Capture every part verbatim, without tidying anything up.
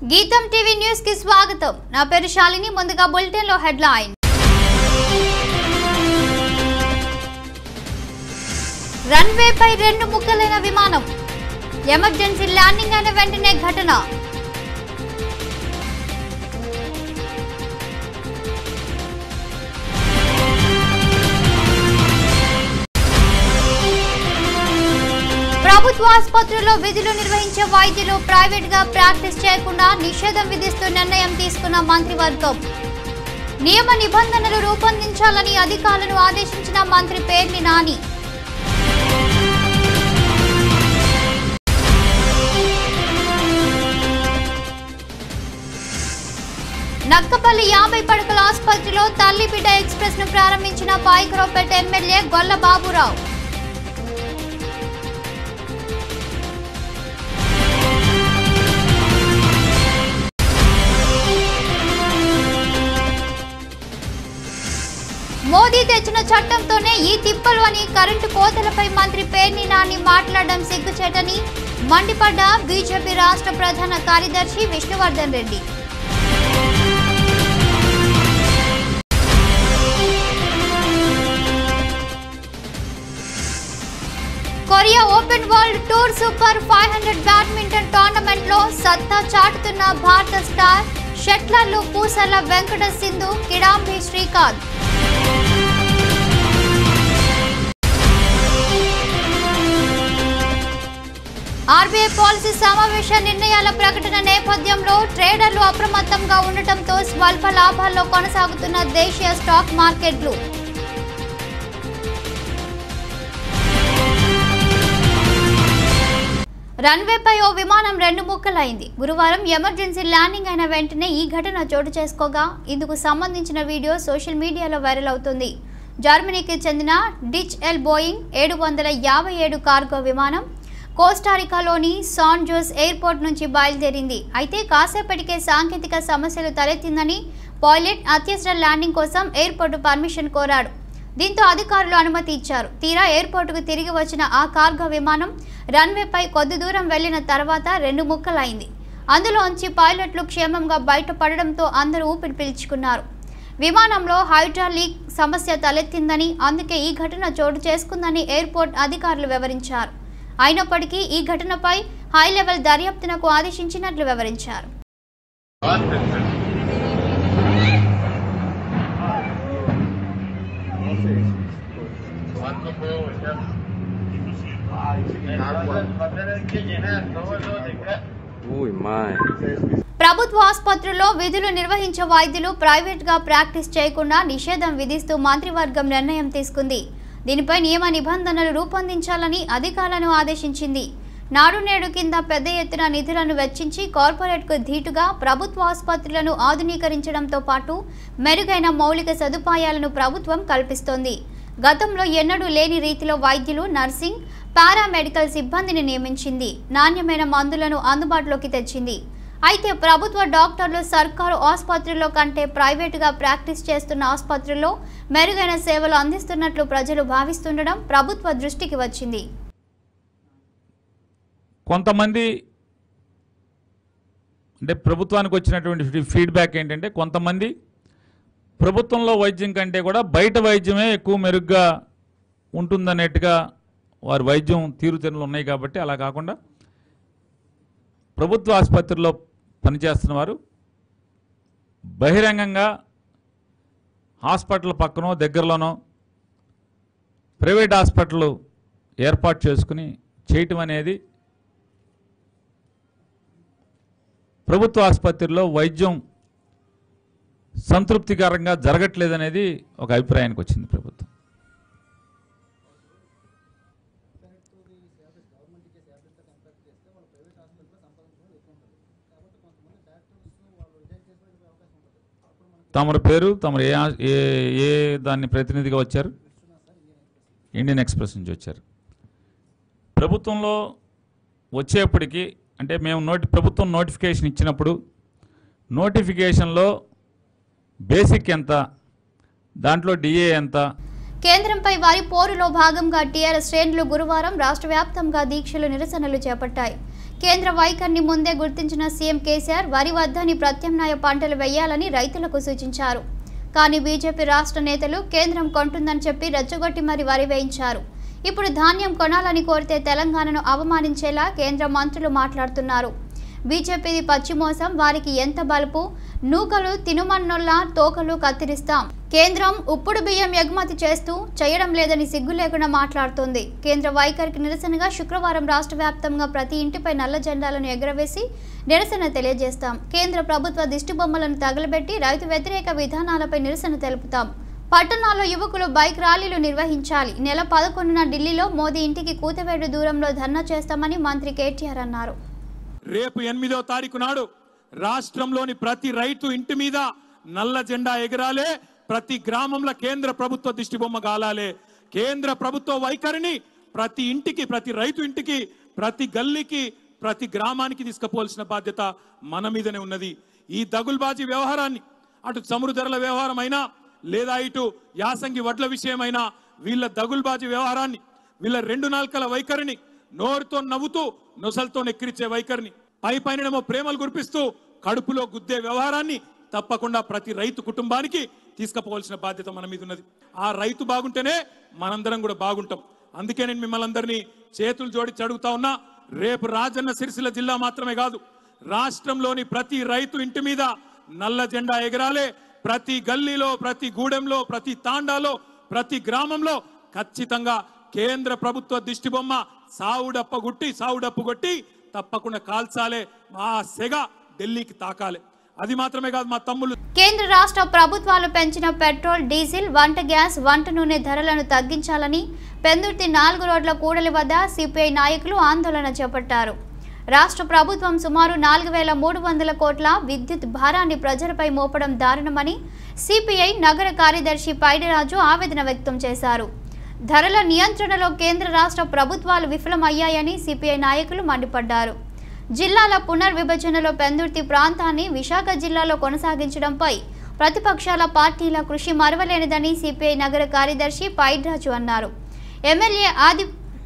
గీతం TV news కి స్వాగతం। నా పేరు శాలిని। ముందుగా బులెటిన్ లో హెడ్లైన్। రన్వే పై రెండు ముక్కలైన విమానం, ఎమర్జెన్సీ ల్యాండింగ్ అయిన వెంటనే ఘటన। ప్రభుత్వ ఆసుపత్రుల్లో విధులు నిర్వహించే వైద్యులు ప్రైవేట్ గా ప్రాక్టీస్ చేయకుండా నిషేధం విధిస్తూ నిర్ణయం తీసుకున్న మంత్రివర్గం। నియమ నిబంధనలు రూపొందించాలని అధికారులను ఆదేశించిన మంత్రి పేర్ని నాని। నక్కపల్లి యాభై పడకల ఆసుపత్రిలో తల్లి బిడ్డ ఎక్స్ప్రెస్ ను ప్రారంభించిన పాయకరావుపేట ఎమ్మెల్యే గొల్ల బాబురావు। మోదీ తెచ్చిన చట్టంతోనే ఈ తిప్పలు అని కరెంటు కోతలపై మంత్రి పేర్ని నాని మాట్లాడడం సిగ్గుచేటని మండిపడ్డ బీజేపీ రాష్ట్ర ప్రధాన కార్యదర్శి Vishnuvardhan Reddy. Korea open world tour super five hundred badminton tournament లో సత్తా చాటుతున్న భారత స్టార్ షట్లర్లు పూసల వెంకట సింధు, కిడాంబి శ్రీకాంత్। ఆర్బీఐ పాలసీ సమావేశ నిర్ణయాల ప్రకటన నేపథ్యంలో ట్రేడర్లు అప్రమత్తంగా ఉండటంతో స్వల్ప లాభాల్లో కొనసాగుతున్న దేశీయ స్టాక్ మార్కెట్లు। రన్వేపై ఓ విమానం రెండు ముక్కలైంది। గురువారం ఎమర్జెన్సీ ల్యాండింగ్ అయిన వెంటనే ఈ ఘటన చోటు చేసుకోగా ఇందుకు సంబంధించిన వీడియో సోషల్ మీడియాలో వైరల్ అవుతుంది। జర్మనీకి చెందిన డిచ్ ఎల్ బోయింగ్ ఏడు వందల యాభై ఏడు కార్గో విమానం కోస్టారికాలోని సాన్ జోస్ ఎయిర్పోర్ట్ నుంచి బయలుదేరింది। అయితే కాసేపటికే సాంకేతిక సమస్యలు తలెత్తిందని పైలట్ అత్యవసర ల్యాండింగ్ కోసం ఎయిర్పోర్టు పర్మిషన్ కోరాడు। దీంతో అధికారులు అనుమతి ఇచ్చారు। తీరా ఎయిర్పోర్టుకు తిరిగి వచ్చిన ఆ కార్గో విమానం రన్వేపై కొద్ది దూరం వెళ్లిన తర్వాత రెండు ముక్కలైంది। అందులోంచి పైలట్లు క్షేమంగా బయటపడడంతో అందరూ ఊపిరి పీల్చుకున్నారు। విమానంలో హైడ్రాలిక్ సమస్య తలెత్తిందని, అందుకే ఈ ఘటన చోటు చేసుకుందని ఎయిర్పోర్ట్ అధికారులు వివరించారు। అయినప్పటికీ ఈ ఘటనపై హై లెవెల్ దర్యాప్తునకు ఆదేశించినట్లు వివరించారు। ప్రభుత్వ ఆసుపత్రుల్లో విధులు నిర్వహించే వైద్యులు ప్రైవేట్ గా ప్రాక్టీస్ చేయకుండా నిషేధం విధిస్తూ మంత్రివర్గం నిర్ణయం తీసుకుంది। దీనిపై నియమ నిబంధనలు రూపొందించాలని అధికారులను ఆదేశించింది। నాడు నేడు కింద పెద్ద ఎత్తున నిధులను వెచ్చించి కార్పొరేట్కు ధీటుగా ప్రభుత్వ ఆసుపత్రులను ఆధునీకరించడంతో పాటు మెరుగైన మౌలిక సదుపాయాలను ప్రభుత్వం కల్పిస్తోంది। గతంలో ఎన్నడూ లేని రీతిలో వైద్యులు, నర్సింగ్, పారామెడికల్ సిబ్బందిని నియమించింది। నాణ్యమైన మందులను అందుబాటులోకి తెచ్చింది। అయితే ప్రభుత్వ డాక్టర్లు సర్కారు ఆసుపత్రుల్లో కంటే ప్రైవేటుగా ప్రాక్టీస్ చేస్తున్న ఆసుపత్రుల్లో మెరుగైన సేవలు అందిస్తున్నట్లు ప్రజలు భావిస్తుండడం ప్రభుత్వ దృష్టికి వచ్చింది। కొంతమంది అంటే ప్రభుత్వానికి వచ్చినటువంటి ఫీడ్బ్యాక్ ఏంటంటే కొంతమంది ప్రభుత్వంలో వైద్యం కంటే కూడా బయట వైద్యమే ఎక్కువ మెరుగ్గా ఉంటుందనేట్టుగా వారి వైద్యం తీరుతెన్నులు ఉన్నాయి కాబట్టి అలా కాకుండా ప్రభుత్వ ఆసుపత్రిలో పనిచేస్తున్న వారు బహిరంగంగా హాస్పిటల్ పక్కనో దగ్గరలోనో ప్రైవేట్ హాస్పిటల్ ఏర్పాటు చేసుకుని చేయటం అనేది ప్రభుత్వ ఆసుపత్రిలో వైద్యం సంతృప్తికరంగా జరగట్లేదనేది ఒక అభిప్రాయానికి వచ్చింది ప్రభుత్వం। తమరి పేరు, తమరు ఏ ఏ ఏ దాన్ని ప్రతినిధిగా వచ్చారు? ఇండియన్ ఎక్స్ప్రెస్ నుంచి వచ్చారు। ప్రభుత్వంలో వచ్చేప్పటికి అంటే మేము నోటి ప్రభుత్వం నోటిఫికేషన్ ఇచ్చినప్పుడు నోటిఫికేషన్లో బేసిక్ ఎంత, దాంట్లో డిఏ ఎంత, కేంద్రంపై వారి పోరులో భాగంగా టీఆర్ఎస్ శ్రేణులు గురువారం రాష్ట్ర వ్యాప్తంగా దీక్షలు, నిరసనలు చేపట్టాయి। కేంద్ర వైఖరిని ముందే గుర్తించిన సీఎం కేసీఆర్ వరి వద్దని ప్రత్యామ్నాయ పంటలు వేయాలని రైతులకు సూచించారు. కానీ బీజేపీ రాష్ట్ర నేతలు కేంద్రం కొంటుందని చెప్పి రెచ్చగొట్టి మరి వరి వేయించారు. ఇప్పుడు ధాన్యం కొనాలని కోరితే తెలంగాణను అవమానించేలా కేంద్ర మంత్రులు మాట్లాడుతున్నారు. బీజేపీది పచ్చి మోసం, వారికి ఎంత బలుపు, నూకలు తినుమన్నోళ్ళ తోకలు కత్తిరిస్తాం. కేంద్రం ఉప్పుడు బియ్యం ఎగుమతి చేస్తూ చేయడం లేదని సిగ్గు లేకుండా మాట్లాడుతోంది. కేంద్ర వైఖరికి నిరసనగా శుక్రవారం రాష్ట్ర వ్యాప్తంగా ప్రతి ఇంటిపై నల్ల జెండాలను ఎగురవేసి నిరసన తెలియజేస్తాం. కేంద్ర ప్రభుత్వ దిష్టిబొమ్మలను తగలబెట్టి రైతు వ్యతిరేక విధానాలపై నిరసన తెలుపుతాం. పట్టణాల్లో యువకులు బైక్ ర్యాలీలు నిర్వహించాలి. నెల పదకొండున ఢిల్లీలో మోదీ ఇంటికి కూతవేడు దూరంలో ధర్నా చేస్తామని మంత్రి కేటీఆర్ అన్నారు. రేపు ఎనిమిదో తారీఖు నాడు రాష్ట్రంలోని ప్రతి రైతు ఇంటి మీద నల్ల జెండా ఎగరాలే. ప్రతి గ్రామంలో కేంద్ర ప్రభుత్వ దిష్టిబొమ్మ గాలాలే. కేంద్ర ప్రభుత్వ వైఖరిని ప్రతి ఇంటికి, ప్రతి రైతు ఇంటికి, ప్రతి గల్లీకి, ప్రతి గ్రామానికి తీసుకుపోవాల్సిన బాధ్యత మన మీదనే ఉన్నది. ఈ దగుల్బాజీ వ్యవహారాన్ని, అటు చమురు ధరల వ్యవహారం అయినా లేదా ఇటు యాసంగి వడ్ల విషయమైనా, వీళ్ళ దగుల్బాజీ వ్యవహారాన్ని, వీళ్ళ రెండు నాల్కల వైఖరిని, నోరుతో నవ్వుతూ నొసలతో ఎక్కిరిచ్చే వైఖరిని, పై పైనమో ప్రేమలు కురిపిస్తూ కడుపులో గుద్దే వ్యవహారాన్ని తప్పకుండా ప్రతి రైతు కుటుంబానికి తీసుకుపోవాల్సిన బాధ్యత మన మీద ఉన్నది. ఆ రైతు బాగుంటేనే మనందరం కూడా బాగుంటాం. అందుకే నేను మిమ్మల్ని అందరినీ చేతులు జోడించి అడుగుతా ఉన్నా, రేపు రాజన్న సిరిసిల్ల జిల్లా మాత్రమే కాదు, రాష్ట్రంలోని ప్రతి రైతు ఇంటి మీద నల్ల జెండా ఎగరాలే. ప్రతి గల్లీలో, ప్రతి గూడెంలో, ప్రతి తాండాలో, ప్రతి గ్రామంలో ఖచ్చితంగా కేంద్ర ప్రభుత్వ దిష్టిబొమ్మ సావుడప్ప గుట్టి సావుడప్పు కొట్టి తప్పకుండా కాల్చాలే. మా సెగ ఢిల్లీకి తాకాలి. అది మాత్రమే కాదు, మా తమ్ముళ్ళు. కేంద్ర రాష్ట్ర ప్రభుత్వాలు పెంచిన పెట్రోల్, డీజిల్, వంట గ్యాస్, వంట నూనె ధరలను తగ్గించాలని పెందుర్తి నాలుగు రోడ్ల కూడలి వద్ద సిపిఐ నాయకులు ఆందోళన చేపట్టారు. రాష్ట్ర ప్రభుత్వం సుమారు నాలుగు వేల మూడు వందల కోట్ల విద్యుత్ భారాన్ని ప్రజలపై మోపడం దారుణమని సిపిఐ నగర కార్యదర్శి పైడిరాజు ఆవేదన వ్యక్తం చేశారు. ధరల నియంత్రణలో కేంద్ర రాష్ట్ర ప్రభుత్వాలు విఫలమయ్యాయని సిపిఐ నాయకులు మండిపడ్డారు. జిల్లాల పునర్విభజనలో పెందుర్తి ప్రాంతాన్ని విశాఖ జిల్లాలో కొనసాగించడంపై ప్రతిపక్షాల పార్టీల కృషి మరవలేనిదని సిపిఐ నగర కార్యదర్శి పైడిరాజు అన్నారు. ఎమ్మెల్యే ఆది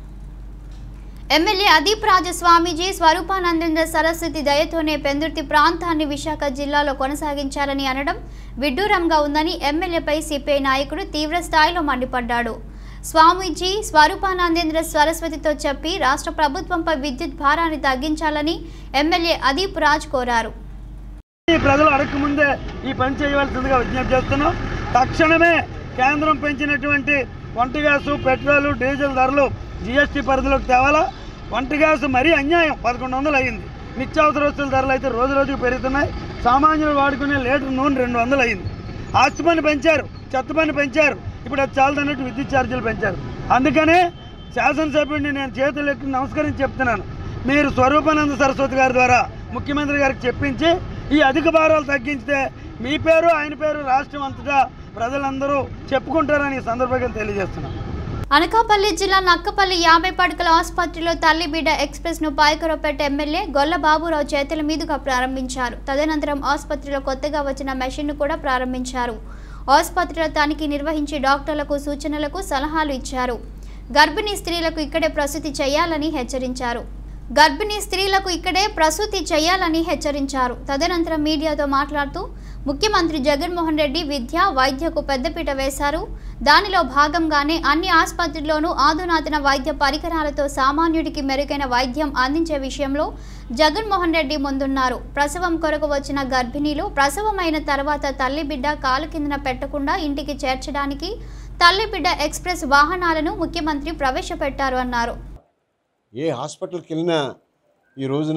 ఎమ్మెల్యే అదీప్ రాజ స్వామీజీ స్వరూపానందేంద్ర సరస్వతి దయతోనే పెందుర్తి ప్రాంతాన్ని విశాఖ జిల్లాలో కొనసాగించాలని అనడం విడ్డూరంగా ఉందని ఎమ్మెల్యేపై సిపిఐ నాయకుడు తీవ్ర స్థాయిలో మండిపడ్డాడు. స్వామీజీ స్వరూపానందేంద్ర సరస్వతితో చెప్పి రాష్ట్ర ప్రభుత్వంపై విద్యుత్ భారాన్ని తగ్గించాలని ఎమ్మెల్యే అదీప్ రాజ్ కోరారు. ప్రజలు అడగక ముందే ఈ పని చేయవలసిందిగా విజ్ఞప్తి చేస్తున్నాం. తక్షణమే కేంద్రం పెంచినటువంటి వంట గ్యాసు, పెట్రోలు, డీజిల్ ధరలు జిఎస్టీ పరిధిలోకి తేవాలా. వంట గ్యాసు మరీ అన్యాయం, పదకొండు వందలు అయ్యింది. నిత్యావసర వస్తువుల ధరలు అయితే రోజు రోజుకు పెరుగుతున్నాయి. సామాన్యులు వాడుకునే లీటర్ నూనె రెండు వందలు అయ్యింది. ఆస్తి పన్ను పెంచారు, చెత్త పన్ను పెంచారు, ఇప్పుడు అది చాలదన్నట్టు విద్యుత్ ఛార్జీలు పెంచారు. అందుకనే శాసనసభ్యుడిని నేను చేతులు ఎత్తి నమస్కరించి చెప్తున్నాను, మీరు స్వరూపానంద సరస్వతి గారి ద్వారా ముఖ్యమంత్రి గారికి చెప్పించి ఈ అధిక భారాలు తగ్గించితే మీ పేరు ఆయన పేరు రాష్ట్రం అంతటా ప్రజలందరూ చెప్పుకుంటారని ఈ సందర్భంగా తెలియజేస్తున్నాను. అనకాపల్లి జిల్లా నక్కపల్లి యాభై పడకల ఆసుపత్రిలో తల్లి బిడ్డ ఎక్స్ప్రెస్ ను పాయకరపేట ఎమ్మెల్యే గొల్ల బాబురావు చేతుల మీదుగా ప్రారంభించారు. తదనంతరం ఆసుపత్రిలో కొత్తగా వచ్చిన మెషిన్ ను కూడా ప్రారంభించారు. ఆసుపత్రిలో తనిఖీ నిర్వహించి డాక్టర్లకు సూచనలకు సలహాలు ఇచ్చారు. గర్భిణీ స్త్రీలకు ఇక్కడే ప్రసూతి చేయాలని హెచ్చరించారు. గర్భిణీ స్త్రీలకు ఇక్కడే ప్రసూతి చేయాలని హెచ్చరించారు. తదనంతరం మీడియాతో మాట్లాడుతూ ముఖ్యమంత్రి జగన్మోహన్ రెడ్డి విద్య, వైద్యకు పెద్దపీట వేశారు. దానిలో భాగంగానే అన్ని ఆసుపత్రుల్లోనూ ఆధునాతన వైద్య పరికరాలతో సామాన్యుడికి మెరుగైన వైద్యం అందించే విషయంలో జగన్మోహన్ రెడ్డి ముందున్నారు. ప్రసవం కొరకు వచ్చిన గర్భిణీలు ప్రసవమైన తర్వాత తల్లి బిడ్డ కాలు కిందన పెట్టకుండా ఇంటికి చేర్చడానికి తల్లి బిడ్డ ఎక్స్ప్రెస్ వాహనాలను ముఖ్యమంత్రి ప్రవేశపెట్టారు అన్నారు. ఏ హాస్పిటల్కి వెళ్ళినా ఈ రోజున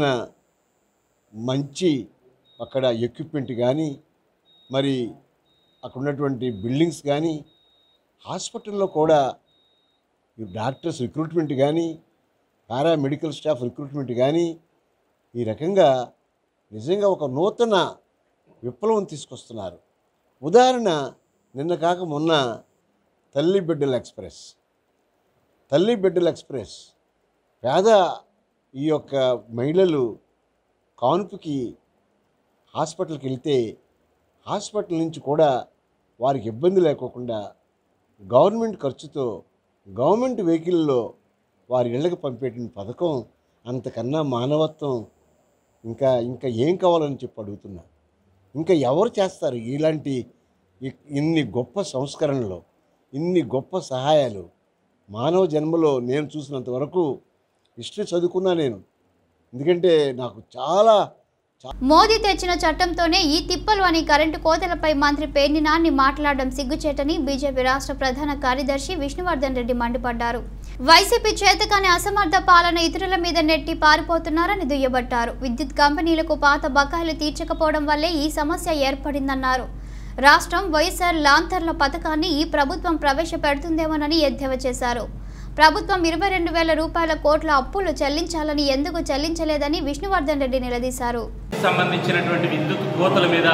మంచి అక్కడ ఎక్విప్మెంట్ కానీ, మరి అక్కడ ఉన్నటువంటి బిల్డింగ్స్ కానీ, హాస్పిటల్లో కూడా ఈ డాక్టర్స్ రిక్రూట్మెంట్ కానీ, పారామెడికల్ స్టాఫ్ రిక్రూట్మెంట్ కానీ, ఈ రకంగా నిజంగా ఒక నూతన విప్లవం తీసుకొస్తున్నారు. ఉదాహరణ, నిన్న కాక మొన్న తల్లి బిడ్డల ఎక్స్ప్రెస్ తల్లి బిడ్డల ఎక్స్ప్రెస్ పేద ఈ యొక్క మహిళలు కాన్పుకి హాస్పిటల్కి వెళ్తే హాస్పిటల్ నుంచి కూడా వారికి ఇబ్బంది లేకోకుండా గవర్నమెంట్ ఖర్చుతో గవర్నమెంట్ వెహికల్లో వారి ఇళ్ళకి పంపేట పథకం అంతకన్నా మానవత్వం ఇంకా ఇంకా ఏం కావాలని చెప్పి అడుగుతున్నా. ఇంకా ఎవరు చేస్తారు ఇలాంటి ఇన్ని గొప్ప సంస్కరణలు, ఇన్ని గొప్ప సహాయాలు? మానవ జన్మలో నేను చూసినంత వరకు హిస్టరీ చదువుకున్నా నేను, ఎందుకంటే నాకు చాలా. మోదీ తెచ్చిన చట్టంతోనే ఈ తిప్పలు అని కరెంటు కోతలపై మంత్రి పేర్ని నాని మాట్లాడడం సిగ్గుచేటని బీజేపీ రాష్ట్ర ప్రధాన కార్యదర్శి విష్ణువర్ధన్ రెడ్డి మండిపడ్డారు. వైసీపీ చేతకాని అసమర్థ పాలన ఇతరుల మీద నెట్టి పారిపోతున్నారని దుయ్యబట్టారు. విద్యుత్ కంపెనీలకు పాత బకాయిలు తీర్చకపోవడం వల్లే ఈ సమస్య ఏర్పడిందన్నారు. రాష్ట్రం వైఎస్ఆర్ లాంతర్ల పథకాన్ని ఈ ప్రభుత్వం ప్రవేశపెడుతుందేమోనని ఎద్దేవా చేశారు. ప్రభుత్వం ఇరవై రెండు వేల రూపాయల కోట్ల అప్పులు చెల్లించాలని ఎందుకు చెల్లించలేదని విష్ణువర్ధన్ రెడ్డి నిలదీశారు. సంబంధించినటువంటి విద్యుత్ కోతల మీద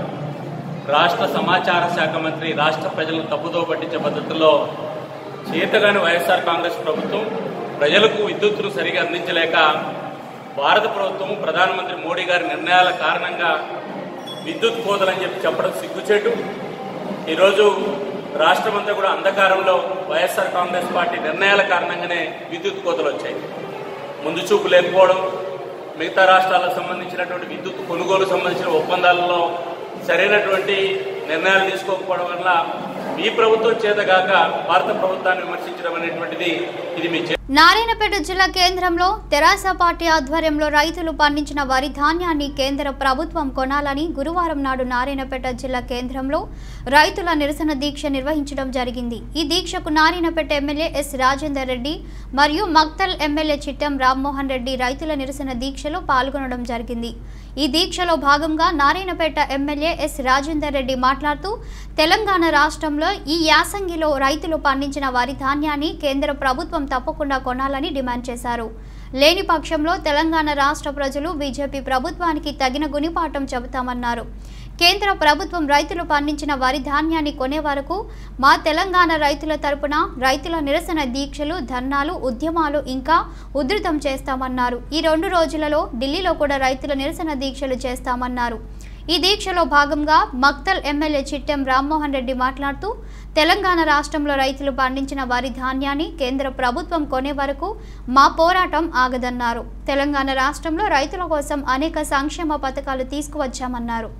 రాష్ట్ర సమాచార శాఖ మంత్రి రాష్ట్ర ప్రజలను తప్పుదో పట్టించే పద్ధతిలో చేతగాని వైఎస్ఆర్ కాంగ్రెస్ ప్రభుత్వం ప్రజలకు విద్యుత్తును సరిగా అందించలేక భారత ప్రభుత్వం ప్రధానమంత్రి మోడీ గారి నిర్ణయాల కారణంగా విద్యుత్ కోతలని చెప్పి చెప్పడం సిగ్గుచేటు. ఈరోజు రాష్ట్రమంతా కూడా అంధకారంలో వైఎస్ఆర్ కాంగ్రెస్ పార్టీ నిర్ణయాల కారణంగానే విద్యుత్ కోతలు వచ్చాయి. ముందు చూపు లేకపోవడం, మిగతా రాష్ట్రాలకు సంబంధించినటువంటి విద్యుత్ కొనుగోలు సంబంధించిన ఒప్పందాలలో సరైనటువంటి నిర్ణయాలు తీసుకోకపోవడం వల్ల ఈ ప్రభుత్వం చేతగాక భారత ప్రభుత్వాన్ని విమర్శించడం అనేటువంటిది ఇది మీ. నారాయణపేట జిల్లా కేంద్రంలో తెరాస పార్టీ ఆధ్వర్యంలో రైతులు పండించిన వరి ధాన్యాన్ని కేంద్ర ప్రభుత్వం కొనాలని గురువారం నాడు నారాయణపేట జిల్లా కేంద్రంలో రైతుల నిరసన దీక్ష నిర్వహించడం జరిగింది. ఈ దీక్షకు నారాయణపేట ఎమ్మెల్యే ఎస్ రాజేందర్ రెడ్డి మరియు మక్తల్ ఎమ్మెల్యే చిట్టం రామ్మోహన్ రెడ్డి రైతుల నిరసన దీక్షలో పాల్గొనడం జరిగింది. ఈ దీక్షలో భాగంగా నారాయణపేట ఎమ్మెల్యే ఎస్ రాజేందర్ రెడ్డి మాట్లాడుతూ తెలంగాణ రాష్ట్రంలో ఈ యాసంగిలో రైతులు పండించిన వరి ధాన్యాన్ని కేంద్ర ప్రభుత్వం తప్పకుండా కొనాలని డిమాండ్ చేశారు. లేని పక్షంలో తెలంగాణ రాష్ట్ర ప్రజలు బీజేపీ ప్రభుత్వానికి తగిన గుణపాఠం చెబుతామన్నారు. కేంద్ర ప్రభుత్వం రైతులు పండించిన వరి ధాన్యాన్ని కొనే వరకు మా తెలంగాణ రైతుల తరపున రైతుల నిరసన దీక్షలు, ధర్నాలు, ఉద్యమాలు ఇంకా ఉధృతం చేస్తామన్నారు. ఈ రెండు రోజులలో ఢిల్లీలో కూడా రైతుల నిరసన దీక్షలు చేస్తామన్నారు. ఈ దీక్షలో భాగంగా మక్తల్ ఎమ్మెల్యే చిట్టెం రామ్మోహన్ రెడ్డి మాట్లాడుతూ తెలంగాణ రాష్ట్రంలో రైతులు పండించిన వరి ధాన్యాన్ని కేంద్ర ప్రభుత్వం కొనే వరకు మా పోరాటం ఆగదన్నారు. తెలంగాణ రాష్ట్రంలో రైతుల కోసం అనేక సంక్షేమ పథకాలు తీసుకువచ్చామన్నారు.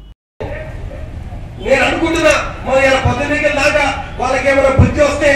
నేను అనుకుంటున్నా మరి ఇలా పొద్దున్నకి దాకా వాళ్ళకి ఏమైనా బుద్ధి వస్తే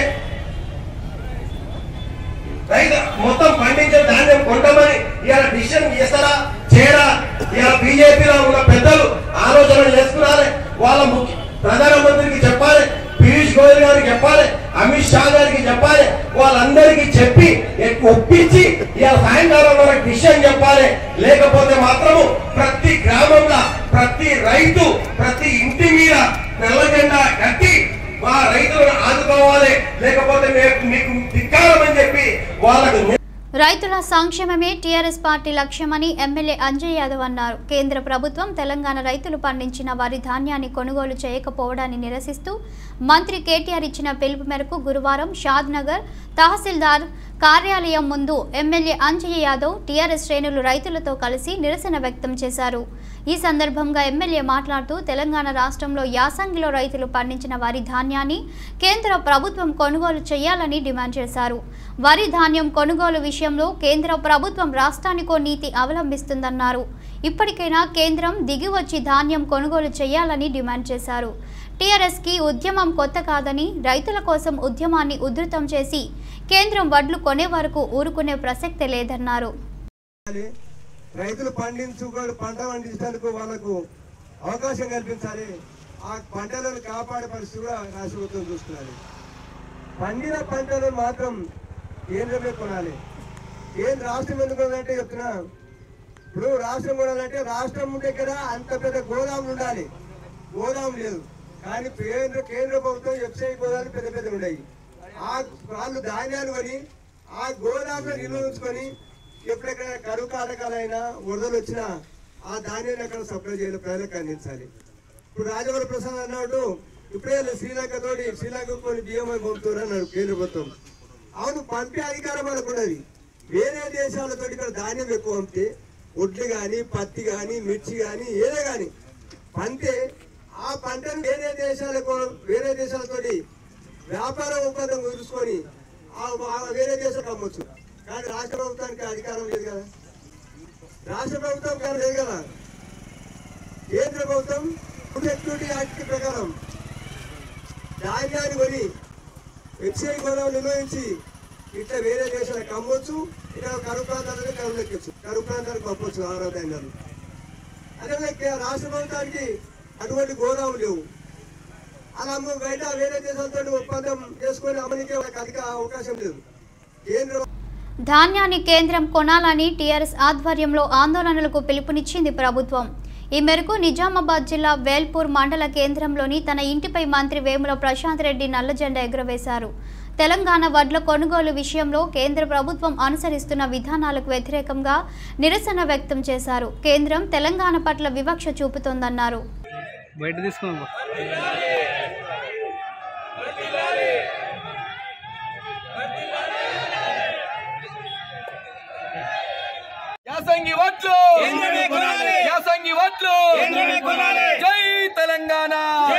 రైతు మొత్తం పండించే ధాన్యం కొంటామని ఇలా డిసిషన్ చేస్తారా చేయరా? ఇలా బీజేపీలో ఉన్న పెద్దలు ఆలోచన చేసుకున్నారే. వాళ్ళ ముఖ్య ప్రధానమంత్రికి చెప్పాలి, పీయూష్ గోయల్ గారికి చెప్పాలి, అమిత్ షా గారికి చెప్పాలి. వాళ్ళందరికీ చెప్పి ఒప్పించి ఇలా సాయంకాలం వరకు డిసిషన్ చెప్పాలి. లేకపోతే మాత్రము ప్రతి గ్రామంలో ప్రతి రైతు ప్రతి ఇంటి మీద నల్ల జెండా కట్టి మా రైతులను ఆదుకోవాలి, లేకపోతే మీకు ధిక్కారమని చెప్పి వాళ్ళకు. రైతుల సంక్షేమమే టీఆర్ఎస్ పార్టీ లక్ష్యమని ఎమ్మెల్యే అంజయ్ యాదవ్ అన్నారు. కేంద్ర ప్రభుత్వం తెలంగాణ రైతులు పండించిన వరి ధాన్యాన్ని కొనుగోలు చేయకపోవడాన్ని నిరసిస్తూ మంత్రి కేటీఆర్ ఇచ్చిన పిలుపు మేరకు గురువారం షాద్ నగర్ తహసీల్దార్ కార్యాలయం ముందు ఎమ్మెల్యే అంజయ్ యాదవ్ టీఆర్ఎస్ శ్రేణులు రైతులతో కలిసి నిరసన వ్యక్తం చేశారు. ఈ సందర్భంగా ఎమ్మెల్యే మాట్లాడుతూ తెలంగాణ రాష్ట్రంలో యాసంగిలో రైతులు పండించిన వరి ధాన్యాన్ని కేంద్ర ప్రభుత్వం కొనుగోలు చేయాలని డిమాండ్ చేశారు. వరి ధాన్యం కొనుగోలు విషయంలో కేంద్ర ప్రభుత్వం రాష్ట్రానికో నీతి అవలంబిస్తుందన్నారు. ఇప్పటికైనా కేంద్రం దిగివచ్చి ధాన్యం కొనుగోలు చేయాలని డిమాండ్ చేశారు. టీఆర్ఎస్ కి ఉద్యమం కొత్త కాదని, రైతుల కోసం ఉద్యమాన్ని ఉధృతం చేసి కేంద్రం వడ్లు కొనే వరకు ఊరుకునే ప్రసక్తే లేదన్నారు. రైతులు పండించుకోడు పంట పండించడానికి వాళ్ళకు అవకాశం కల్పించాలి. ఆ పంటలను కాపాడే పరిస్థితి కూడా రాష్ట్ర ప్రభుత్వం చూస్తున్నారు. పండిన పంటలను మాత్రం కేంద్రమే కొనాలి. కేంద్ర రాష్ట్రం ఎందుకు కొనాలంటే చెప్తున్నా, ఇప్పుడు రాష్ట్రం కొనాలంటే రాష్ట్రం దగ్గర అంత పెద్ద గోదాములు ఉండాలి. గోదాము లేదు, కానీ కేంద్ర కేంద్ర ప్రభుత్వం వ్యవసాయ గోదాములు పెద్ద పెద్ద ఉన్నాయి. ఆ వాళ్ళు ధాన్యాలు కొని ఆ గోదాములో నిల్వ ఉంచుకొని ఎప్పుడెక్కడ కరువు కాటకాలైనా వరదలు వచ్చినా ఆ ధాన్యాన్ని అక్కడ సప్లై చేయాలి, ప్రజలకు అందించాలి. ఇప్పుడు రాజవర ప్రసాద్ అన్నాడు ఇప్పుడే శ్రీలంక తోటి శ్రీలంక కొన్ని బియ్యం పంపుతారు అన్నాడు కేంద్ర ప్రభుత్వం. అవును, పంపే అధికారం వాళ్ళకు ఉన్నది. వేరే దేశాలతో ఇక్కడ ధాన్యం ఎక్కువ పంపితే ఒడ్లు కానీ పత్తి కానీ మిర్చి కానీ ఏదే కానీ పంటే ఆ పంటను వేరే దేశాలకు వేరే దేశాలతోటి వ్యాపార ఒప్పందం కుదుర్చుకొని వేరే దేశాలకు అమ్మొచ్చు. కానీ రాష్ట్ర ప్రభుత్వానికి అధికారం లేదు కదా, రాష్ట్ర ప్రభుత్వం కానీ లేదు కదా. కేంద్ర ప్రభుత్వం ఫుడ్ సెక్యూరిటీ యాక్ట్ ప్రకారం ధాన్యాన్ని కొని వెబ్సైట్ గోదాం నిర్వహించి ఇట్లా వేరే దేశాలకు అమ్మొచ్చు, ఇట్లా కరువు ప్రాంతాలకు కరువు ఎక్కచ్చు, కరువు ప్రాంతాలకు పంపొచ్చు ఆహార ధాన్యాలు. అదే రాష్ట్ర ప్రభుత్వానికి అటువంటి గోదాములు లేవు. అలా అమ్మ బయట వేరే దేశాలతో ఒప్పందం చేసుకొని అమ్మనికే వాళ్ళకి అధిక అవకాశం లేదు. కేంద్ర ధాన్యాన్ని కేంద్రం కొనాలని టీఆర్ఎస్ ఆధ్వర్యంలో ఆందోళనలకు పిలుపునిచ్చింది ప్రభుత్వం. ఈ మేరకు నిజామాబాద్ జిల్లా వేల్పూర్ మండల కేంద్రంలోని తన ఇంటిపై మంత్రి వేముల ప్రశాంత్ రెడ్డి నల్ల జెండా ఎగురవేశారు. తెలంగాణ వడ్ల కొనుగోలు విషయంలో కేంద్ర ప్రభుత్వం అనుసరిస్తున్న విధానాలకు వ్యతిరేకంగా నిరసన వ్యక్తం చేశారు. కేంద్రం తెలంగాణ పట్ల వివక్ష చూపుతోందన్నారు. యాసంగి వడ్లు యాసంగి వడ్లు జై తెలంగాణ.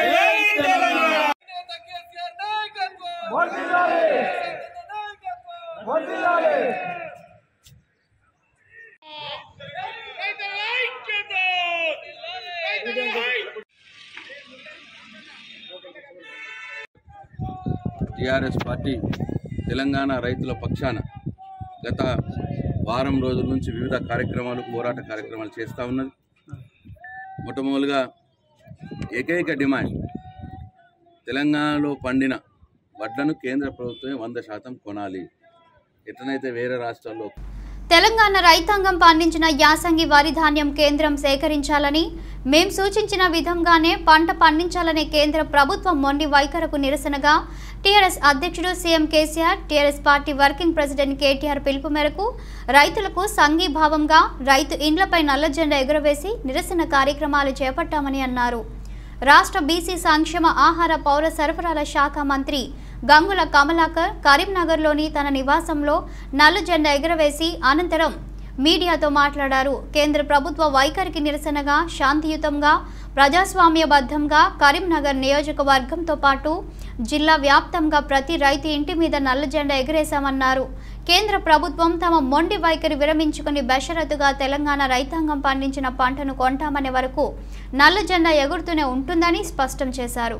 టీఆర్ఎస్ పార్టీ తెలంగాణ రైతుల పక్షాన గత వారం రోజుల నుంచి వివిధ కార్యక్రమాలు పోరాట కార్యక్రమాలు చేస్తూ ఉన్నది. మొట్టమొదలుగా ఏకైక డిమాండ్ తెలంగాణలో పండిన వడ్లను కేంద్ర ప్రభుత్వమే వంద శాతం కొనాలి. ఎట్లనైతే వేరే రాష్ట్రాల్లో తెలంగాణ రైతాంగం పండించిన యాసంగి వరి ధాన్యం కేంద్రం సేకరించాలని, మేం సూచించిన విధంగానే పంట పండించాలనే కేంద్ర ప్రభుత్వం మొండి వైఖరకు నిరసనగా టీఆర్ఎస్ అధ్యక్షుడు CM KCR, TRS party working president KTR పిలుపు మేరకు రైతులకు సంఘీభావంగా రైతు ఇండ్లపై నల్ల జెండా ఎగురవేసి నిరసన కార్యక్రమాలు చేపట్టామని అన్నారు. రాష్ట్ర బీసీ సంక్షేమ ఆహార పౌర సరఫరాల శాఖ మంత్రి గంగుల కమలాకర్ కరీంనగర్లోని తన నివాసంలో నల్ల జెండా ఎగురవేసి అనంతరం మీడియాతో మాట్లాడారు. కేంద్ర ప్రభుత్వ వైఖరికి నిరసనగా శాంతియుతంగా ప్రజాస్వామ్యబద్ధంగా కరీంనగర్ నియోజకవర్గంతో పాటు జిల్లా వ్యాప్తంగా ప్రతి రైతు ఇంటి మీద నల్ల జెండా ఎగరేశామన్నారు. కేంద్ర ప్రభుత్వం తమ మొండి వైఖరి విరమించుకుని బెషరతుగా తెలంగాణ రైతాంగం పండించిన పంటను కొంటామనే వరకు నల్ల జెండా ఎగురుతూనే ఉంటుందని స్పష్టం చేశారు.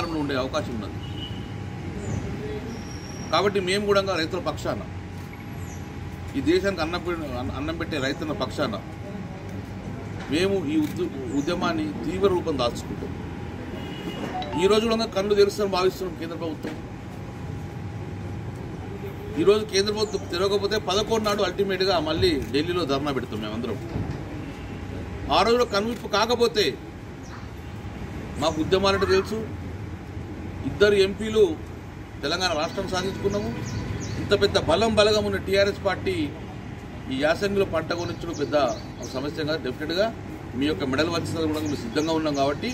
కాబట్టి మేము కూడా రైతుల పక్షాన, ఈ దేశానికి అన్నం అన్నం పెట్టే రైతుల పక్షాన మేము ఈ ఉద్యమాన్ని తీవ్ర రూపం దాల్చుకుంటాం. ఈరోజు కూడా కళ్ళు తెరుస్తామని భావిస్తున్నాం కేంద్ర ప్రభుత్వం. ఈరోజు కేంద్ర ప్రభుత్వం తిరగకపోతే పదకొండు నాడు అల్టిమేట్గా మళ్ళీ ఢిల్లీలో ధర్నా పెడతాం మేమందరం. ఆ రోజులో కనువిప్పు కాకపోతే మాకు ఉద్యమాలంటే తెలుసు. ఇద్దరు ఎంపీలు తెలంగాణ రాష్ట్రం సాధించుకున్నాము. ఇంత పెద్ద బలం బలగం ఉన్న టీఆర్ఎస్ పార్టీ ఈ యాసంగిలో పంట కొనించడం పెద్ద సమస్య కాదు. డెఫినెట్గా మీ యొక్క మెడల్ వచ్చిన కూడా మేము సిద్ధంగా ఉన్నాం. కాబట్టి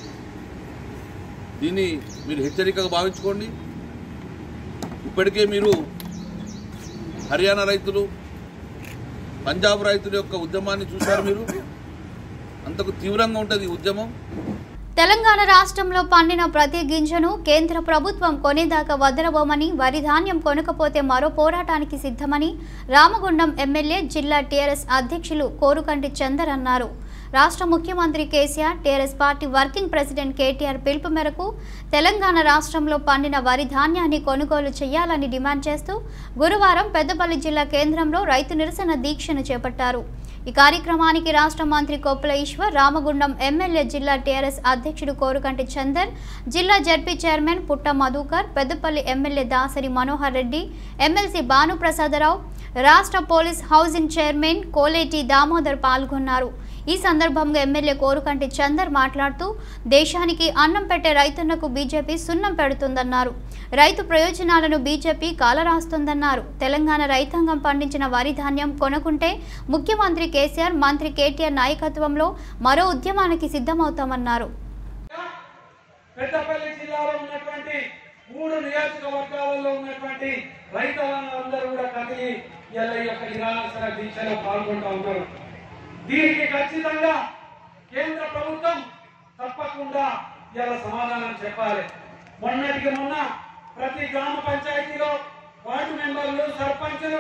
దీన్ని మీరు హెచ్చరికగా భావించుకోండి. ఇప్పటికే మీరు హర్యానా రైతులు, పంజాబ్ రైతుల యొక్క ఉద్యమాన్ని చూశారు. మీరు అంతకు తీవ్రంగా ఉంటుంది ఈ ఉద్యమం. తెలంగాణ రాష్ట్రంలో పండిన ప్రతి గింజను కేంద్ర ప్రభుత్వం కొనేదాకా వదలబోమని, వరి ధాన్యం కొనకపోతే మరో పోరాటానికి సిద్ధమని రామగుండం ఎమ్మెల్యే జిల్లా టీఆర్ఎస్ అధ్యక్షులు కోరుకంటి చందర్ అన్నారు. రాష్ట్ర ముఖ్యమంత్రి KCR, TRS party working president KTR పిలుపు మేరకు తెలంగాణ రాష్ట్రంలో పండిన వరి ధాన్యాన్ని కొనుగోలు చేయాలని డిమాండ్ చేస్తూ గురువారం పెద్దపల్లి జిల్లా కేంద్రంలో రైతు నిరసన దీక్షను చేపట్టారు. ఈ కార్యక్రమానికి రాష్ట్ర మంత్రి కొప్పుల ఈశ్వర్, రామగుండం ఎమ్మెల్యే జిల్లా టీఆర్ఎస్ అధ్యక్షుడు కోరుకంటి చందర్, జిల్లా ZP chairman Putta Madhukar, Peddapalli MLA Dasari Manohar Reddy, MLC Bhanuprasadarao, రాష్ట్ర police housing chairman Koleti Damodar పాల్గొన్నారు. ఈ సందర్భంగా ఎమ్మెల్యే కోరుకంటి చందర్ మాట్లాడుతూ దేశానికి అన్నం పెట్టే రైతులకు బీజేపీ సున్నం పెడుతుందన్నారు. రైతు ప్రయోజనాలను బీజేపీ కాలరాస్తుందన్నారు. తెలంగాణ రైతాంగం పండించిన వరి ధాన్యం కొనుక్కుంటే ముఖ్యమంత్రి కేసీఆర్, మంత్రి కేటీఆర్ నాయకత్వంలో మరో ఉద్యమానికి సిద్ధమవుతామన్నారు. పెద్దపల్లి జిల్లాలో ఉన్నటువంటి మూడు నియోజకవర్గాలలో ఉన్నటువంటి రైతులందరూ కూడా కదిలి ఈ యొక్క నిరాశన దీక్షలో పాల్గొంటూ ఉన్నారు. దీనికి ఖచ్చితంగా కేంద్ర ప్రభుత్వం తప్పకుండా ఇలా సమాధానం చెప్పాలి. మొన్నటికి మొన్న ప్రతి గ్రామ పంచాయతీలో వార్డు మెంబర్లు, సర్పంచులు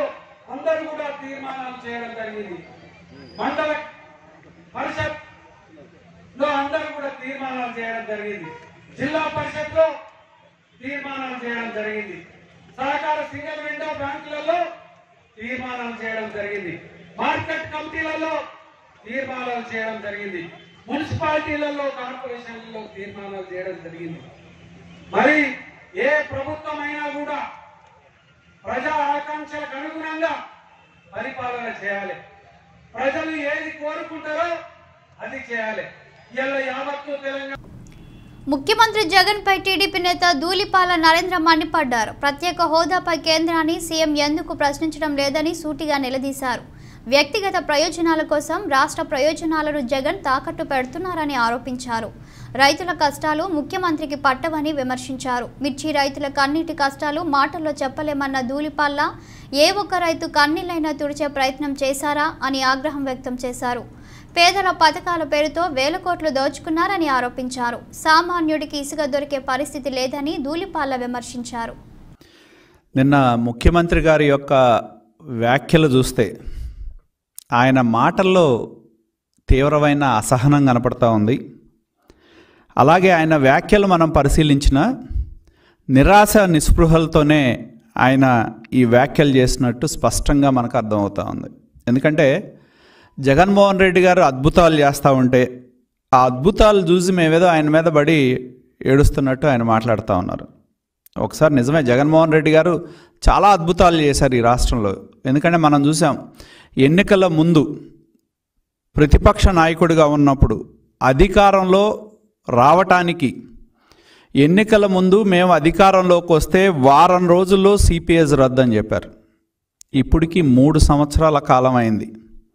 అందరూ కూడా తీర్మానాలు చేయడం జరిగింది. మండల పరిషత్ లో అందరూ కూడా తీర్మానాలు చేయడం జరిగింది. జిల్లా పరిషత్ లో తీర్మానాలు చేయడం జరిగింది. సహకార సింగిల్ విండో బ్యాంకులలో తీర్మానాలు చేయడం జరిగింది. మార్కెట్ కమిటీలలో తీర్మానాలు చేయడం జరిగింది. మున్సిపాలిటీలలో కార్పొరేషన్లలో తీర్మానాలు చేయడం జరిగింది. మరి ఏ ప్రభుత్వమైనా కూడా ప్రజా ఆకాంక్షలకు అనుగుణంగా పరిపాలన చేయాలి. ప్రజలు ఏది కోరుకుంటారో అది చేయాలి. ఇలా యావత్తు తెలంగాణ ముఖ్యమంత్రి జగన్ పై టీడీపీ నేత ధూళిపాల నరేంద్ర మండిపడ్డారు. ప్రత్యేక హోదాపై కేంద్రాన్ని సీఎం ఎందుకు ప్రశ్నించడం లేదని సూటిగా నిలదీశారు. వ్యక్తిగత ప్రయోజనాల కోసం రాష్ట్ర ప్రయోజనాలను జగన్ తాకట్టు పెడుతున్నారని ఆరోపించారు. రైతుల కష్టాలు ముఖ్యమంత్రికి పట్టవని విమర్శించారు. మిర్చి రైతుల కన్నీటి కష్టాలు మాటల్లో చెప్పలేమన్న ధూళిపాల ఏ ఒక్క రైతు కన్నీళ్లైనా తుడిచే ప్రయత్నం చేశారా అని ఆగ్రహం వ్యక్తం చేశారు. పేదల పథకాల పేరుతో వేల కోట్లు దోచుకున్నారని ఆరోపించారు. సామాన్యుడికి ఇసుక దొరికే పరిస్థితి లేదని ధూళిపాల విమర్శించారు. నిన్న ముఖ్యమంత్రి గారి యొక్క వ్యాఖ్యలు చూస్తే ఆయన మాటల్లో తీవ్రమైన అసహనం కనపడతా ఉంది. అలాగే ఆయన వ్యాఖ్యలు మనం పరిశీలించిన నిరాశ నిస్పృహలతోనే ఆయన ఈ వ్యాఖ్యలు చేసినట్టు స్పష్టంగా మనకు అర్థమవుతూ ఉంది. ఎందుకంటే జగన్మోహన్ రెడ్డి గారు అద్భుతాలు చేస్తూ ఉంటే ఆ అద్భుతాలు చూసి మేమేదో ఆయన మీద పడి ఏడుస్తున్నట్టు ఆయన మాట్లాడుతూ ఉన్నారు. ఒకసారి నిజమే, జగన్మోహన్ రెడ్డి గారు చాలా అద్భుతాలు చేశారు ఈ రాష్ట్రంలో. ఎందుకంటే మనం చూసాం, ఎన్నికల ముందు ప్రతిపక్ష నాయకుడిగా ఉన్నప్పుడు అధికారంలో రావటానికి ఎన్నికల ముందు మేము అధికారంలోకి వస్తే వారం రోజుల్లో సిపిఎస్ రద్దు అని చెప్పారు. ఇప్పటికి మూడు సంవత్సరాల కాలం అయింది.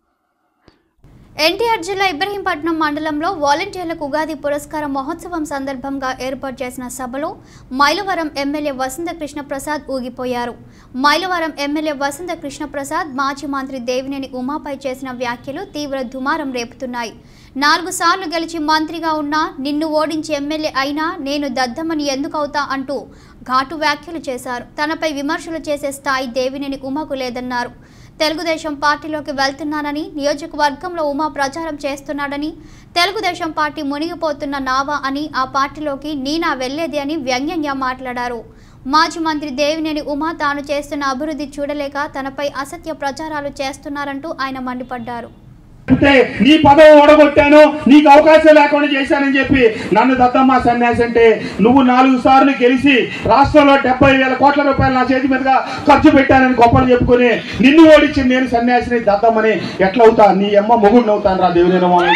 ఎన్టీఆర్ జిల్లా ఇబ్రహీంపట్నం మండలంలో వాలంటీర్లకు ఉగాది పురస్కార మహోత్సవం సందర్భంగా ఏర్పాటు చేసిన సభలో మైలవరం ఎమ్మెల్యే వసంత కృష్ణప్రసాద్ ఊగిపోయారు. మైలవరం ఎమ్మెల్యే వసంత కృష్ణప్రసాద్ మాజీ మంత్రి దేవినేని ఉమాపై చేసిన వ్యాఖ్యలు తీవ్ర దుమారం రేపుతున్నాయి. నాలుగు సార్లు గెలిచి మంత్రిగా ఉన్నా నిన్ను ఓడించి ఎమ్మెల్యే అయినా నేను దద్దమని ఎందుకు అవుతా అంటూ ఘాటు వ్యాఖ్యలు చేశారు. తనపై విమర్శలు చేసే స్థాయి దేవినేని ఉమాకు లేదన్నారు. తెలుగుదేశం పార్టీలోకి వెళ్తున్నానని, నియోజకవర్గంలో ఉమా ప్రచారం చేస్తున్నాడని, తెలుగుదేశం పార్టీ మునిగిపోతున్న నావా అని, ఆ పార్టీలోకి నీనా వెళ్లేది అని వ్యంగ్యంగా మాట్లాడారు. మాజీ మంత్రి దేవినేని ఉమా తాను చేస్తున్న అభివృద్ధి చూడలేక తనపై అసత్య ప్రచారాలు చేస్తున్నారంటూ ఆయన మండిపడ్డారు. అంటే నీ పదవి ఓడగొట్టాను, నీకు అవకాశం లేకుండా చేశానని చెప్పి నన్ను దద్దమ్మ సన్యాసి అంటే, నువ్వు నాలుగు సార్లు గెలిచి రాష్ట్రంలో డెబ్బై వేల కోట్ల రూపాయలు నా చేతి మీదుగా ఖర్చు పెట్టానని గొప్పలు చెప్పుకుని నిన్ను ఓడించి నేను సన్యాసిని దద్దమ్మని ఎట్లా అవుతా, నీ అమ్మ మొగుడిని అవుతాను రా దేవుని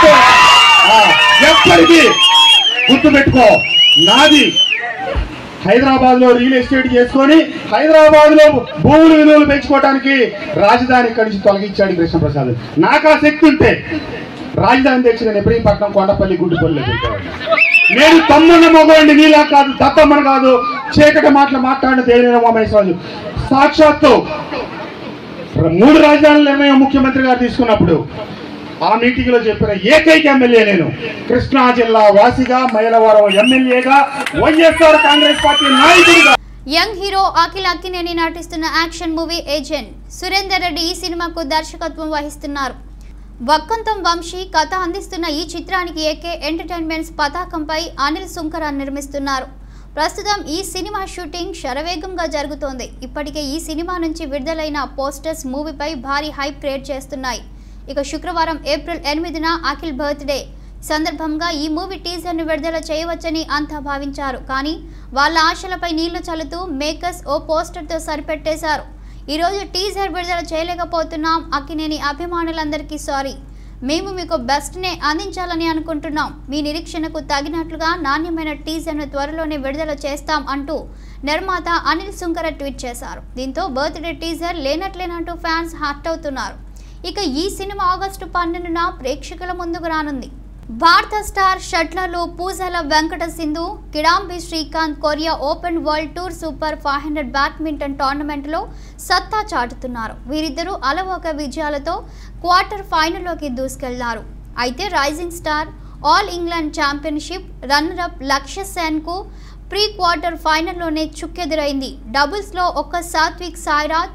ఎప్పటికీ గుర్తుపెట్టుకో. నాది హైదరాబాద్ లో రియల్ ఎస్టేట్ చేసుకొని హైదరాబాద్ లో భూముల విలువలు పెంచుకోవడానికి రాజధాని ఇక్కడి నుంచి తొలగించాడు కృష్ణప్రసాద్. నాకు ఆ శక్తి ఉంటే రాజధాని తెచ్చి నేను ఇబ్రహీంపట్నం, కొండపల్లి, గుంటుపల్లి పెట్టాను. నేను తమ్మున్న మగవాడిని, నీలా కాదు, దత్తమ్మని కాదు, చీకటి మాటలు మాట్లాడిన దేవినేని ఉమామహేశ్వరరాజు సాక్షాత్తు మూడు రాజధానుల నిర్ణయం ముఖ్యమంత్రి గారు తీసుకున్నప్పుడు ఆ మీటింగ్ లో చెప్పిన ఏకైక ఎమ్మెల్యే నేను. కృష్ణా జిల్లా వాసిగా, మైలవరం ఎమ్మెల్యేగా, వైఎస్ఆర్ కాంగ్రెస్ పార్టీ నాయకుడిగా. యంగ్ హీరో అఖిల్ అక్కినేని నటిస్తున్న action movie Agent Surender Reddy ఈ సినిమాకు దర్శకత్వం వహిస్తున్నారు. వక్కంతం వంశీ కథ అందిస్తున్న ఈ చిత్రానికి ఏకే ఎంటర్టైన్మెంట్స్ పతాకంపై అనిల్ సుంకర నిర్మిస్తున్నారు. ప్రస్తుతం ఈ సినిమా షూటింగ్ శరవేగంగా జరుగుతోంది. ఇప్పటికే ఈ సినిమా నుంచి విడుదలైన పోస్టర్స్ మూవీపై భారీ హైప్ క్రియేట్ చేస్తున్నాయి. ఇక శుక్రవారం ఏప్రిల్ ఎనిమిదిన అఖిల్ బర్త్డే సందర్భంగా ఈ మూవీ టీజర్ను విడుదల చేయవచ్చని అంతా భావించారు. కానీ వాళ్ళ ఆశలపై నీళ్లు చల్లుతూ మేకర్స్ ఓ పోస్టర్తో సరిపెట్టేశారు. ఈరోజు టీజర్ విడుదల చేయలేకపోతున్నాం. అక్కినేని అభిమానులందరికీ సారీ. మేము మీకు బెస్ట్నే అందించాలని అనుకుంటున్నాం. మీ నిరీక్షణకు తగినట్లుగా నాణ్యమైన టీజర్ను త్వరలోనే విడుదల చేస్తాం అంటూ నిర్మాత అనిల్ సుంకర ట్వీట్ చేశారు. దీంతో బర్త్డే టీజర్ లేనట్లేనంటూ ఫ్యాన్స్ హర్ట్ అవుతున్నారు. ఇక ఈ సినిమా ఆగస్టు పన్నెండున ప్రేక్షకుల ముందుకు రానుంది. భారత స్టార్ షట్లర్లు Pusarla Venkata Sindhu, Kidambi Srikanth Korea open world tour super five hundred badminton టోర్నమెంట్లో సత్తా చాటుతున్నారు. వీరిద్దరూ అలవోక విజయాలతో క్వార్టర్ ఫైనల్లోకి దూసుకెళ్లారు. అయితే rising star all England championship runner up Lakshya సేన్కు ప్రీ క్వార్టర్ ఫైనల్లోనే చుక్కెదురైంది. డబుల్స్లో ఒక్క సాత్విక్ సాయిరాజ్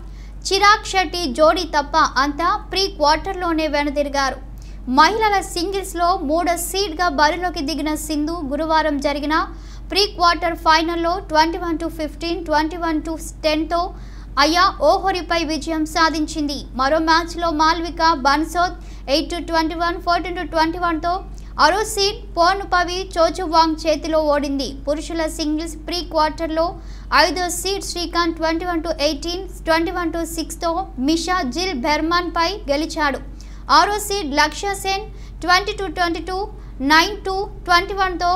చిరాగ్ శెట్టి జోడీ తప్ప అంతా ప్రీ క్వార్టర్లోనే వెనుదిరిగారు. మహిళల సింగిల్స్లో మూడో సీడ్గా బరిలోకి దిగిన సింధు గురువారం జరిగిన ప్రీ క్వార్టర్ ఫైనల్లో twenty one to fifteen twenty one to టెన్తో అయా ఓహోరిపై విజయం సాధించింది. మరో మ్యాచ్లో Malvika Bansod eight to twenty one fourteen to twenty వన్తో అరో సీడ్ పోర్నుపవి చోచువాంగ్ చేతిలో ఓడింది. పురుషుల సింగిల్స్ ప్రీ క్వార్టర్లో ఐదో seed Srikanth twenty one to eighteen twenty one to సిక్స్తో మిషా జిల్ బెర్మాన్ పై గెలిచాడు. ఆరో seed Lakshya Sen twenty two twenty two nine to twenty వన్తో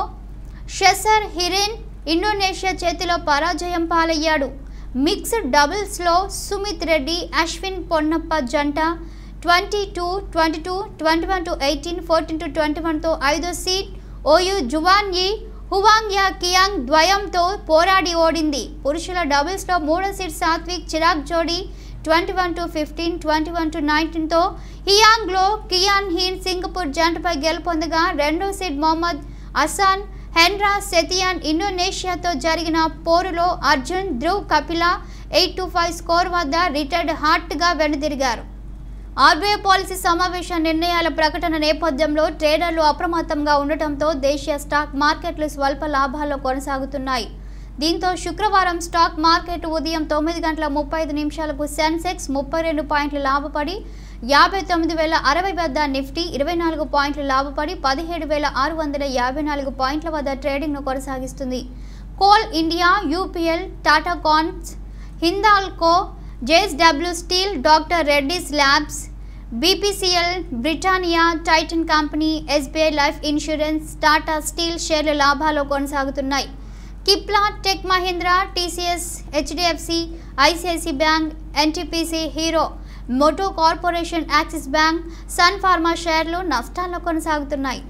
షెసర్ హిరెన్ ఇండోనేషియా చేతిలో పరాజయం పాలయ్యాడు. మిక్స్డ్ డబుల్స్లో సుమిత్ రెడ్డి అశ్విన్ పొన్నప్ప జంట twenty two twenty two twenty one to eighteen fourteen to twenty వన్తో ఐదో seed Ou Xuan Yi Huang Ya Qiong ద్వయంతో పోరాడి ఓడింది. పురుషుల డబుల్స్లో మూడో సీడ్ సాత్విక్ చిరాగ్ జోడీ twenty one to fifteen twenty one to నైన్టీన్తో హియాంగ్లో కియాన్ హీన్ సింగపూర్ జంటపై గెలుపొందగా రెండో seed Mohammad Ahsan Hendra Setiawan ఇండోనేషియాతో జరిగిన పోరులో Arjun Dhruv Kapila eight to five score వద్ద రిటైర్డ్ హార్ట్గా వెనుదిరిగారు. ఆర్బీఐ పాలసీ సమావేశ నిర్ణయాల ప్రకటన నేపథ్యంలో ట్రేడర్లు అప్రమత్తంగా ఉండటంతో దేశీయ స్టాక్ మార్కెట్లు స్వల్ప లాభాల్లో కొనసాగుతున్నాయి. దీంతో శుక్రవారం స్టాక్ మార్కెట్ ఉదయం తొమ్మిది గంటల ముప్పై ఐదు నిమిషాలకు సెన్సెక్స్ ముప్పై రెండు పాయింట్లు లాభపడి యాభై తొమ్మిది వేల అరవై వద్ద, నిఫ్టీ ఇరవై నాలుగు పాయింట్లు లాభపడి పదిహేడు వేల ఆరు వందల యాభై నాలుగు పాయింట్ల వద్ద ట్రేడింగ్ను కొనసాగిస్తుంది. Coal India, UPL, Tata Cons, Hindalco, JSW steel, doctor Reddy's labs, BPCL, Britannia, Titan company, SBI life insurance, Tata steel షేర్ల లాభాల్లో కొనసాగుతున్నాయి. Cipla, tech Mahindra, TCS, HDFC, ICICI bank, NTPC, Hero Moto Corporation, Axis bank, Sun Pharma షేర్లు నష్టాల్లో కొనసాగుతున్నాయి.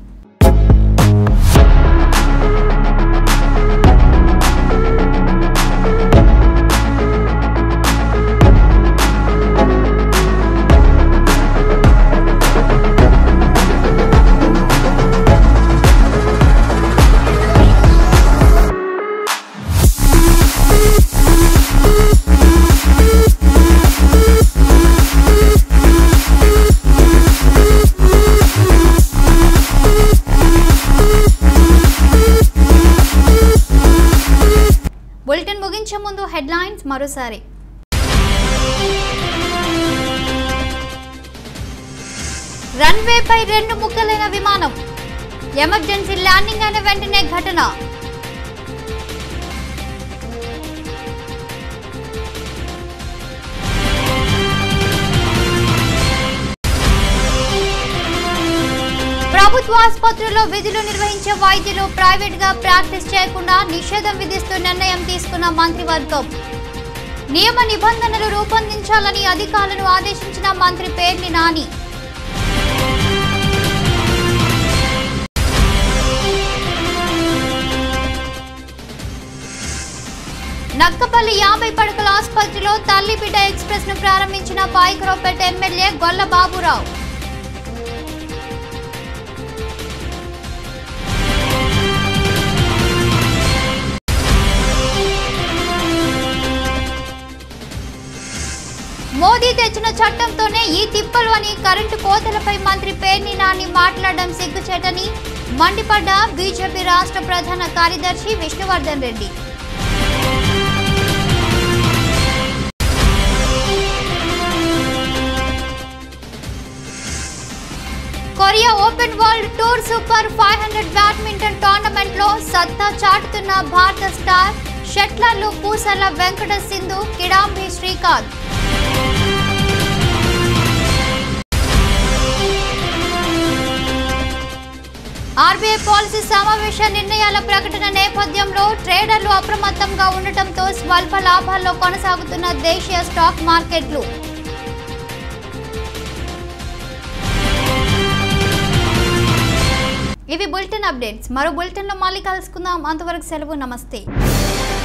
బులెటిన్ ముగించే ముందు హెడ్లైన్స్ మరోసారి. రన్వేపై రెండు ముక్కలైన విమానం, ఎమర్జెన్సీ ల్యాండింగ్ అయిన వెంటనే ఘటన. ప్రభుత్వ ఆసుపత్రుల్లో విధులు నిర్వహించే వైద్యులు ప్రైవేట్ గా ప్రాక్టీస్ చేయకుండా నిషేధం విధిస్తూ నిర్ణయం తీసుకున్న మంత్రివర్గం. నియమ నిబంధనలు రూపొందించాలని అధికారులను ఆదేశించిన మంత్రి పేర్ని నాని. నక్కపల్లి యాభై పడకల ఆసుపత్రిలో తల్లి బిడ్డ ఎక్స్ప్రెస్ ను ప్రారంభించిన పాయకరావుపేట ఎమ్మెల్యే గొల్ల బాబురావు. మోదీ తెచ్చిన చట్టంతోనే ఈ తిప్పలు అని కరెంటు కోతలపై మంత్రి పేర్ని నాని మాట్లాడడం సిగ్గుచేటని మండిపడ్డ బీజేపీ రాష్ట్ర ప్రధాన కార్యదర్శి Vishnuvardhan Reddy. Korea open world tour super five hundred badminton tournament లో సత్తా చాటుతున్న భారత స్టార్ షట్లర్లు పూసల వెంకట సింధు, కిడాంబి శ్రీకాంత్. ఆర్బీఐ పాలసీ సమావేశ నిర్ణయాల ప్రకటన నేపథ్యంలో ట్రేడర్లు అప్రమత్తంగా ఉండటంతో స్వల్ప లాభాల్లో కొనసాగుతున్న దేశీయ స్టాక్ మార్కెట్లు. ఇవి బులెటిన్ అప్డేట్స్. మరో బులెటిన్లో మళ్ళీ కలుసుకుందాం. అంతవరకు సెలవు. నమస్తే.